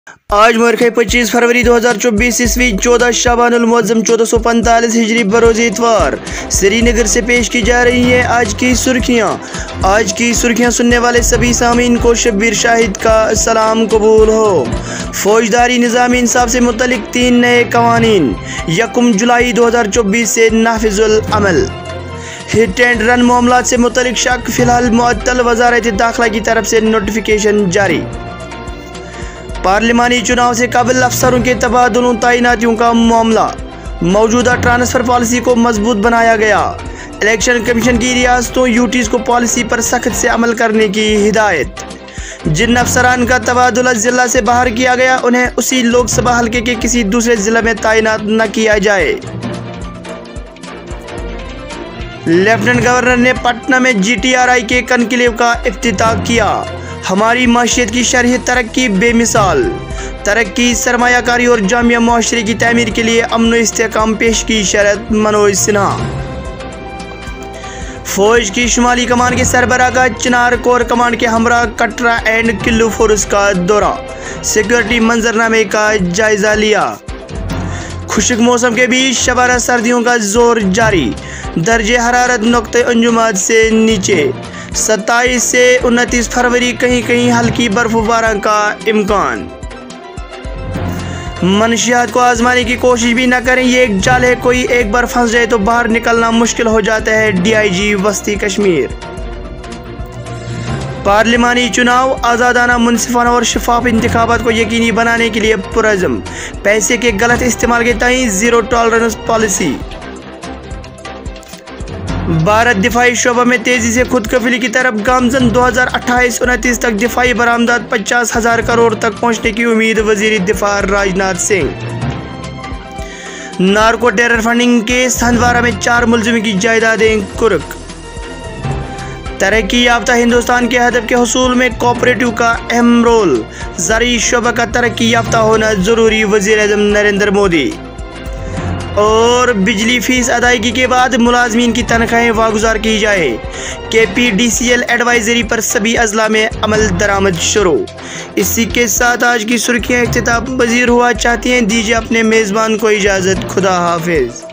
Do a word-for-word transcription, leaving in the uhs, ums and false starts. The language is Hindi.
आज मुर्ख पच्चीस फरवरी दो हजार चौबीस ईस्वी चौदह शाबानुल मुअज्जम चौदह सौ पैंतालीस हिजरी बरोज इतवार श्रीनगर से पेश की जा रही हैं आज की सुर्खियाँ। आज की सुर्खियाँ सुनने वाले सभी सामीन को शब्बीर शाहिद का सलाम कबूल हो। फौजदारी निज़ामी इंसाफ से मुतलिक तीन नए कवानीन यकम जुलाई दो हजार चौबीस से नाफिजुल अमल। हिट एंड रन मामला से मुतलिक शक फिलहाल मुअत्तल, वजारत दाखिला की तरफ से नोटिफिकेशन जारी। पार्लिमानी चुनाव से काबिल अफसरों के तबादलों तैनातियों का मामला, मौजूदा ट्रांसफ़र पॉलिसी को मजबूत बनाया गया। इलेक्शन कमीशन की रियासतों यूटीज़ को पॉलिसी पर सख्त से अमल करने की हिदायत। जिन अफसरान का तबादला ज़िला से बाहर किया गया उन्हें उसी लोकसभा हल्के के किसी दूसरे ज़िले में तैनात न किया जाए। लेफ्टिनेंट गवर्नर ने पटना में जी टी आर आई के कनक्लेव का इफ्तिताह किया। हमारी माशियत की शरह तरक्की बेमिसाल, तरक्की, सरमायाकारी और जामिया मुआशरे की तमीर के लिए अमन इस्तेहकाम पेश की शरत। मनोज सिन्हा। फौज की शुमाली कमान के सरबराह का चिनार कोर कमांड के हमरा कटरा एंड किल्लू फोर्स का दौरा, सिक्योरिटी मंजरनामे का जायजा लिया। खुश्क मौसम के बीच शबारा सर्दियों का जोर जारी, दर्जे हरारत नुक्ते अंजुमात से नीचे। सत्ताईस से उनतीस फरवरी कहीं कहीं हल्की बर्फबारी का इम्कान। मनशियात को आजमाने की कोशिश भी न करें, ये एक जाल है, कोई एक बार फंस जाए तो बाहर निकलना मुश्किल हो जाता है। डी आई जी वस्ती कश्मीर। पार्लिमानी चुनाव आज़ादाना, मुनसिफाना और शफाफ इंतखाबात को यकीनी बनाने के लिए पुरज़म, पैसे के गलत इस्तेमाल के तई जीरो टॉलरेंस पॉलिसी। भारत दिफाई शोबा में तेजी से खुद कफिली की तरफ गामजन, दो हजार अट्ठाईस उनतीस तक दिफाई बरामदात पचास हजार करोड़ तक पहुंचने की उम्मीद। वजीर दिफा Rajnath Singh. Narco terror funding case Handwara में चार मुलजिम की जायदादें कुर्क। तरक्की याफ्ता हिंदुस्तान के हदफ के हुसूल में कोऑपरेटिव का अहम रोल, ज़राई शोबा का तरक्की याफ्ता होना जरूरी। वजीर आज़म नरेंद्र मोदी। और बिजली फीस अदायगी के बाद मुलाजमीन की तनख्वाहें वागुजार की जाए। K P D C L advisory पर सभी अजला में अमल दरामद शुरू। इसी के साथ आज की सुर्खियाँ इख्तिताम पजीर हुआ चाहती हैं। दीजिए अपने मेज़बान को इजाज़त। खुदा हाफिज।